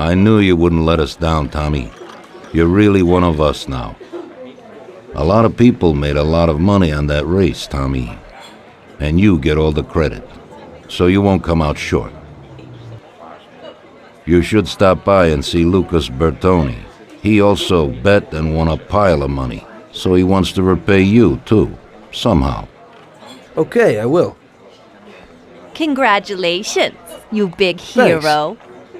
I knew you wouldn't let us down, Tommy. You're really one of us now. A lot of people made a lot of money on that race, Tommy. And you get all the credit. So you won't come out short. You should stop by and see Lucas Bertoni. He also bet and won a pile of money. So he wants to repay you, too. Somehow. Okay, I will. Congratulations, you big Thanks. hero.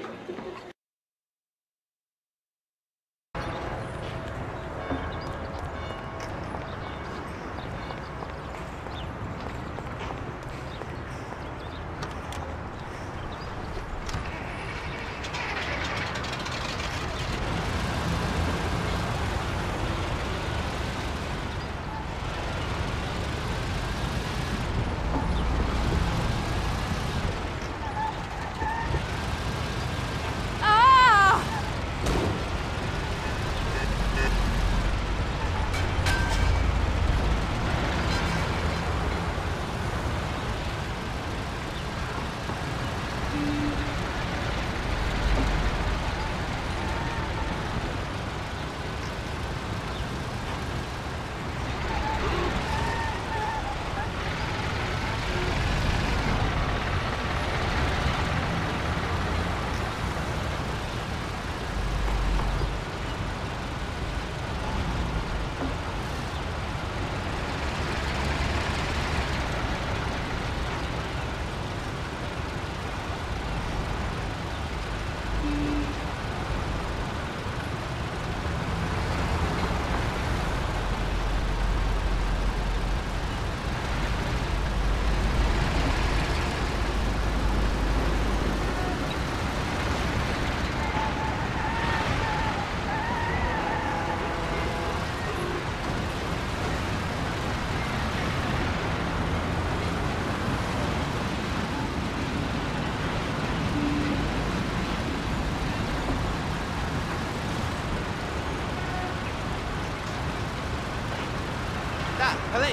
Police!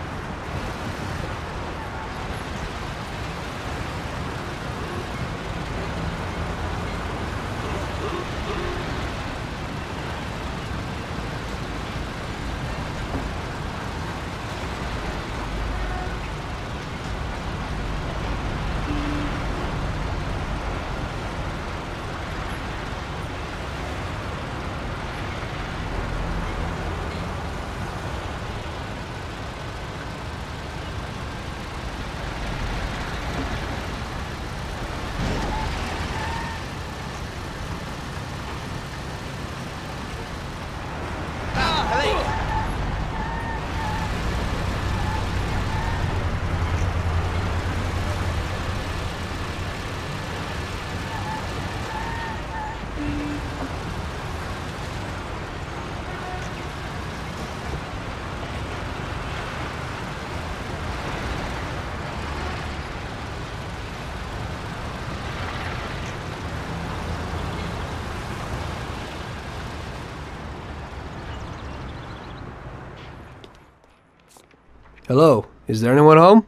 Hello, is there anyone home?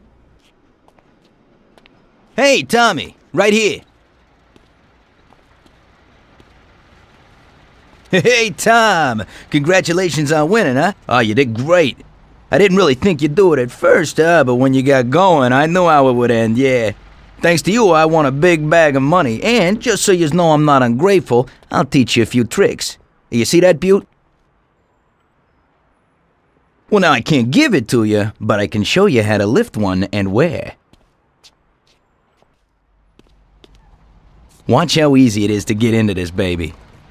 Hey, Tommy, right here. Hey, Tom, congratulations on winning, huh? Oh, you did great. I didn't really think you'd do it at first, but when you got going, I knew how it would end, yeah. Thanks to you, I won a big bag of money, and just so you know I'm not ungrateful, I'll teach you a few tricks. You see that, Butte? Well, now I can't give it to you, but I can show you how to lift one and where. Watch how easy it is to get into this baby.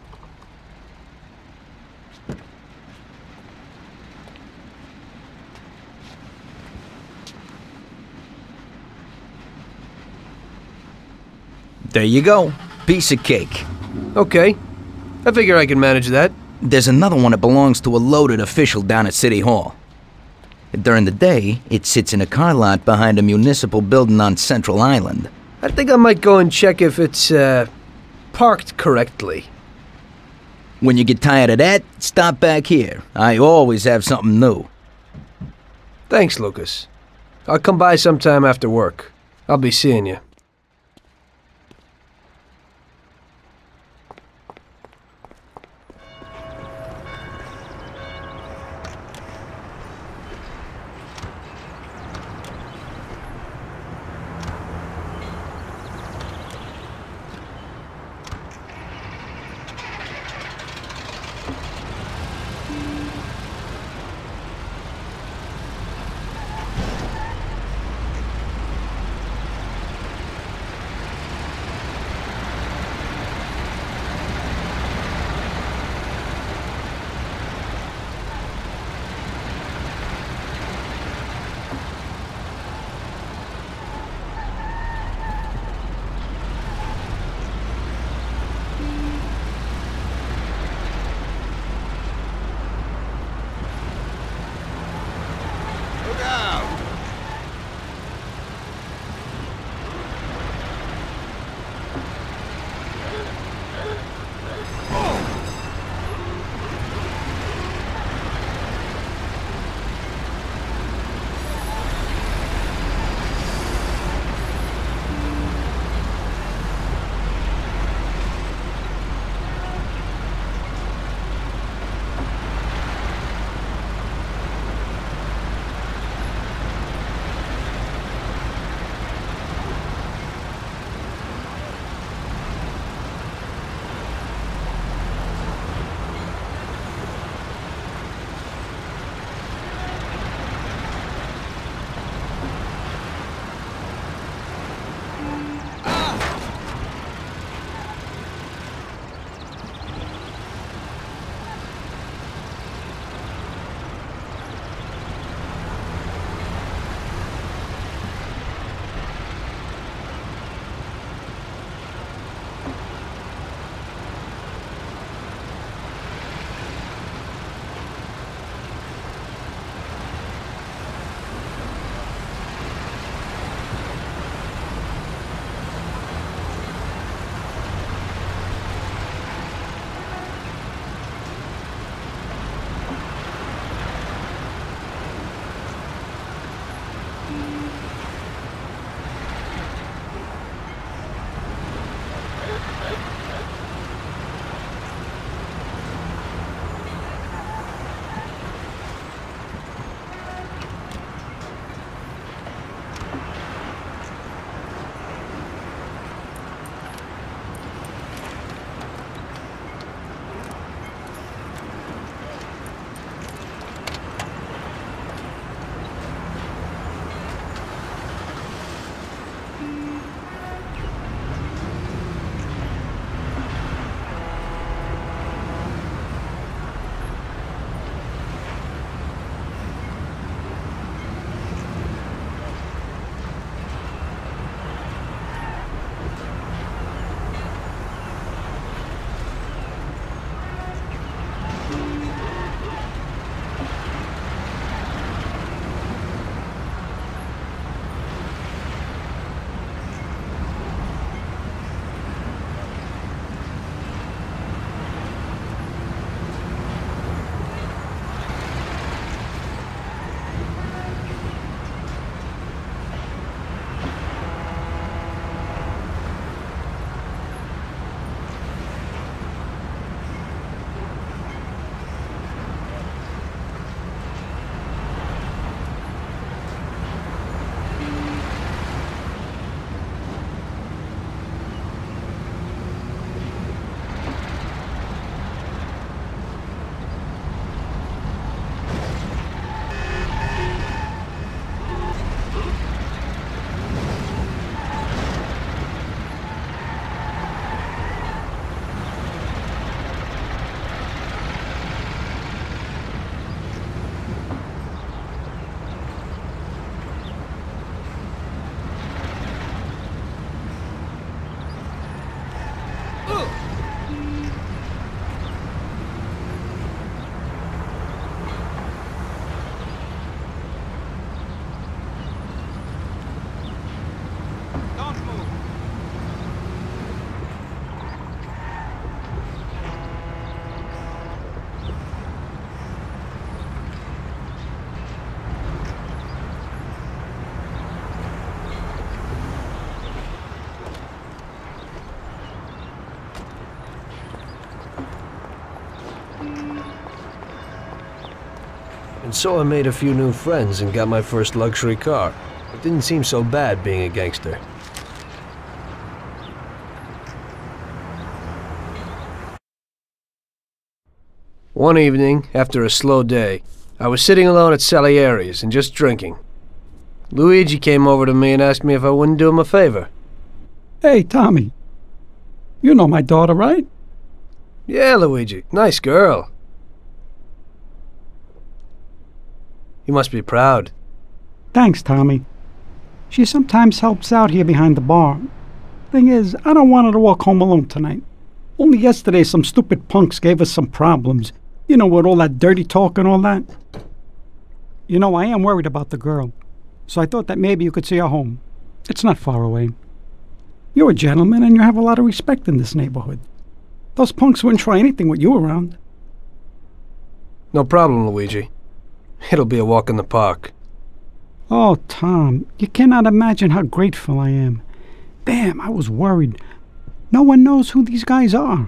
There you go. Piece of cake. Okay. I figure I can manage that. There's another one that belongs to a loaded official down at City Hall. During the day, it sits in a car lot behind a municipal building on Central Island. I think I might go and check if it's, parked correctly. When you get tired of that, stop back here. I always have something new. Thanks, Lucas. I'll come by sometime after work. I'll be seeing you. And so I made a few new friends and got my first luxury car. It didn't seem so bad being a gangster. One evening, after a slow day, I was sitting alone at Salieri's and just drinking. Luigi came over to me and asked me if I wouldn't do him a favor. Hey, Tommy. You know my daughter, right? Yeah, Luigi. Nice girl. You must be proud. Thanks, Tommy. She sometimes helps out here behind the bar. Thing is, I don't want her to walk home alone tonight. Only yesterday some stupid punks gave us some problems. You know, with all that dirty talk and all that. You know, I am worried about the girl. So I thought that maybe you could see her home. It's not far away. You're a gentleman and you have a lot of respect in this neighborhood. Those punks wouldn't try anything with you around. No problem, Luigi. It'll be a walk in the park. Oh, Tom, you cannot imagine how grateful I am. Damn, I was worried. No one knows who these guys are.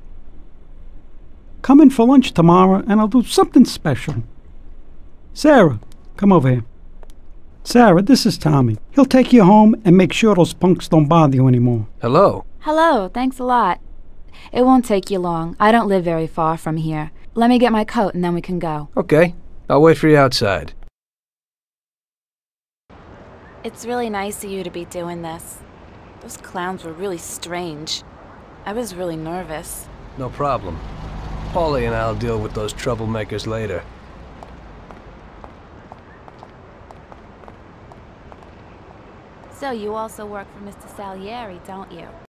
Come in for lunch tomorrow and I'll do something special. Sarah, come over here. Sarah, this is Tommy. He'll take you home and make sure those punks don't bother you anymore. Hello. Hello, thanks a lot. It won't take you long. I don't live very far from here. Let me get my coat and then we can go. Okay. I'll wait for you outside. It's really nice of you to be doing this. Those clowns were really strange. I was really nervous. No problem. Paulie and I'll deal with those troublemakers later. So you also work for Mr. Salieri, don't you?